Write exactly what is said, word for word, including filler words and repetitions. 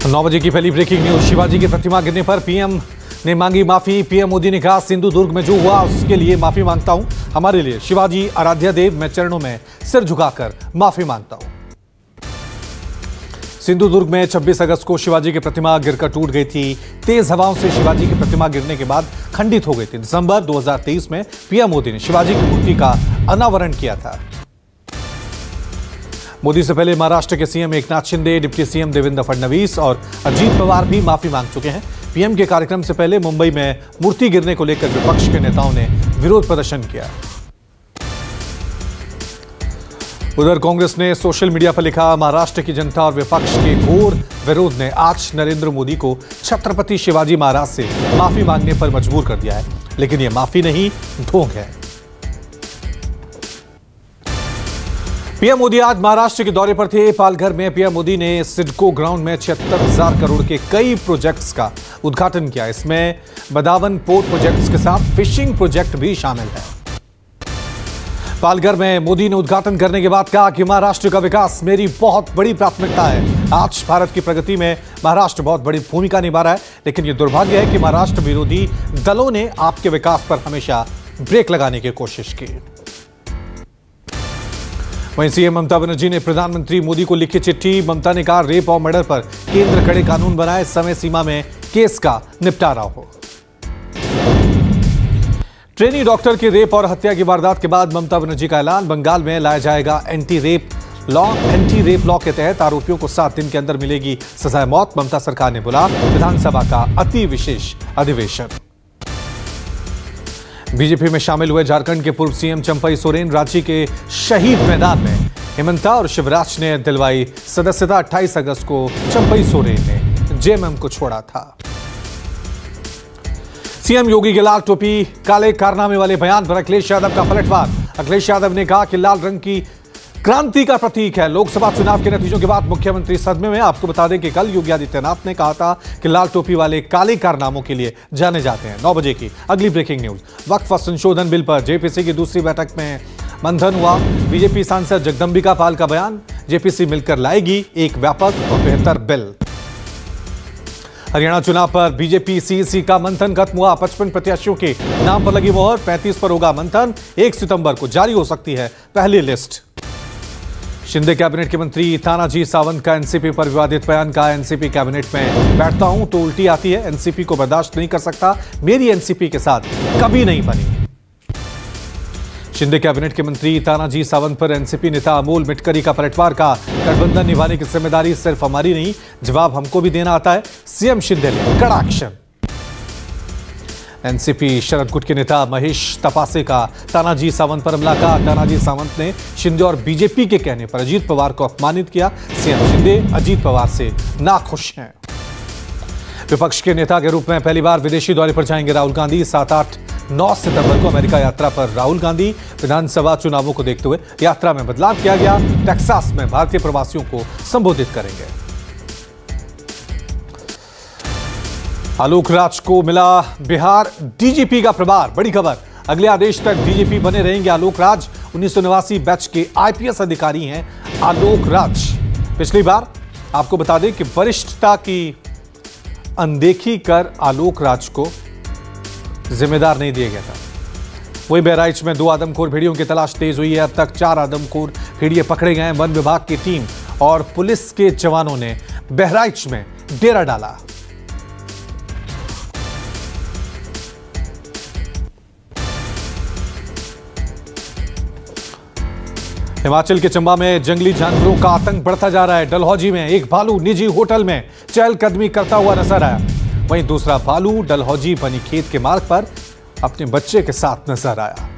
नौ बजे की पहली ब्रेकिंग न्यूज। शिवाजी की प्रतिमा गिरने पर पीएम ने मांगी माफी। पीएम मोदी ने कहा, सिंधुदुर्ग में जो हुआ उसके लिए माफी मांगता हूं। हमारे लिए शिवाजी आराध्य देव, मैं चरणों में सिर झुकाकर माफी मांगता हूं। सिंधुदुर्ग में छब्बीस अगस्त को शिवाजी की प्रतिमा गिरकर टूट गई थी। तेज हवाओं से शिवाजी की प्रतिमा गिरने के बाद खंडित हो गई थी। दिसंबर दो हज़ार तेईस में पीएम मोदी ने शिवाजी की मूर्ति का अनावरण किया था। मोदी से पहले महाराष्ट्र के CM Eknath Shinde, deputy CM Devendra Fadnavis और अजीत पवार भी माफी मांग चुके हैं। पीएम के कार्यक्रम से पहले मुंबई में मूर्ति गिरने को लेकर विपक्ष के नेताओं ने विरोध प्रदर्शन किया। उधर कांग्रेस ने सोशल मीडिया पर लिखा, महाराष्ट्र की जनता और विपक्ष के घोर विरोध ने आज नरेंद्र मोदी को छत्रपति शिवाजी महाराज से माफी मांगने पर मजबूर कर दिया है। लेकिन यह माफी नहीं, ढोंग है। पीएम मोदी आज महाराष्ट्र के दौरे पर थे। पालघर में पीएम मोदी ने सिडको ग्राउंड में छिहत्तर हजार करोड़ के कई प्रोजेक्ट्स का उद्घाटन किया। इसमें बदावन पोर्ट प्रोजेक्ट्स के साथ फिशिंग प्रोजेक्ट भी शामिल है। पालघर में मोदी ने उद्घाटन करने के बाद कहा कि महाराष्ट्र का विकास मेरी बहुत बड़ी प्राथमिकता है। आज भारत की प्रगति में महाराष्ट्र बहुत बड़ी भूमिका निभा रहा है, लेकिन यह दुर्भाग्य है कि महाराष्ट्र विरोधी दलों ने आपके विकास पर हमेशा ब्रेक लगाने की कोशिश की। वहीं सीएम ममता बनर्जी ने प्रधानमंत्री मोदी को लिखी चिट्ठी। ममता ने कहा, रेप और मर्डर पर केंद्र कड़े कानून बनाए, समय सीमा में केस का निपटारा हो। ट्रेनी डॉक्टर की रेप और हत्या की वारदात के बाद ममता बनर्जी का ऐलान, बंगाल में लाया जाएगा anti rape law. Anti rape law के तहत आरोपियों को सात दिन के अंदर मिलेगी सजाए मौत। ममता सरकार ने बुला विधानसभा का अति विशेष अधिवेशन। बीजेपी में शामिल हुए झारखंड के पूर्व सीएम चंपई सोरेन। रांची के शहीद मैदान में हेमंता और शिवराज ने दिलवाई सदस्यता। अट्ठाईस अगस्त को चंपई सोरेन ने जेएमएम को छोड़ा था। सीएम योगी के लाल टोपी काले कारनामे वाले बयान पर अखिलेश यादव का पलटवार। अखिलेश यादव ने कहा कि लाल रंग की क्रांति का प्रतीक है। लोकसभा चुनाव के नतीजों के बाद मुख्यमंत्री सदमे में। आपको बता दें कि कल योगी आदित्यनाथ ने कहा था कि लाल टोपी वाले काले कारनामों के लिए जाने जाते हैं। नौ बजे की अगली ब्रेकिंग न्यूज। वक्फ संशोधन बिल पर जेपीसी की दूसरी बैठक में मंथन हुआ। बीजेपी सांसद जगदंबिका पाल का बयान, जेपीसी मिलकर लाएगी एक व्यापक और बेहतर बिल। हरियाणा चुनाव पर बीजेपी सीईसी का मंथन खत्म हुआ। पचपन प्रत्याशियों के नाम पर लगी मोहर। पैंतीस पर होगा मंथन। एक सितंबर को जारी हो सकती है पहली लिस्ट। शिंदे कैबिनेट के मंत्री तानाजी सावंत का एनसीपी पर विवादित बयान। का एनसीपी कैबिनेट में बैठता हूं तो उल्टी आती है, एनसीपी को बर्दाश्त नहीं कर सकता, मेरी एनसीपी के साथ कभी नहीं बनी। शिंदे कैबिनेट के मंत्री तानाजी सावंत पर एनसीपी नेता अमोल मिटकरी का पलटवार। का गठबंधन निभाने की जिम्मेदारी सिर्फ हमारी नहीं, जवाब हमको भी देना आता है। सीएम शिंदे ने कड़ा एक्शन। एनसीपी शरद गुट के नेता महेश तपासे का तानाजी सावंत पर हमला। का तानाजी सावंत ने शिंदे और बीजेपी के कहने पर अजीत पवार को अपमानित किया। सीएम शिंदे अजीत पवार से नाखुश हैं। विपक्ष के नेता के रूप में पहली बार विदेशी दौरे पर जाएंगे राहुल गांधी। सात आठ नौ सितंबर को अमेरिका यात्रा पर राहुल गांधी। विधानसभा चुनावों को देखते हुए यात्रा में बदलाव किया गया। टेक्सास में भारतीय प्रवासियों को संबोधित करेंगे। आलोक राज को मिला बिहार डीजीपी का प्रभार। बड़ी खबर, अगले आदेश तक डीजीपी बने रहेंगे आलोक राज। उन्नीस सौ नवासी बैच के आईपीएस अधिकारी हैं आलोक राज। पिछली बार आपको बता दें कि वरिष्ठता की अनदेखी कर आलोक राज को जिम्मेदार नहीं दिया गया था। वही बहराइच में दो आदमखोर भेड़ियों की तलाश तेज हुई है। अब तक चार आदमखोर भेड़िए पकड़े गए हैं। वन विभाग की टीम और पुलिस के जवानों ने बहराइच में डेरा डाला। हिमाचल के चंबा में जंगली जानवरों का आतंक बढ़ता जा रहा है। डलहौजी में एक भालू निजी होटल में चहलकदमी करता हुआ नजर आया। वहीं दूसरा भालू डलहौजी बनी खेत के मार्ग पर अपने बच्चे के साथ नजर आया।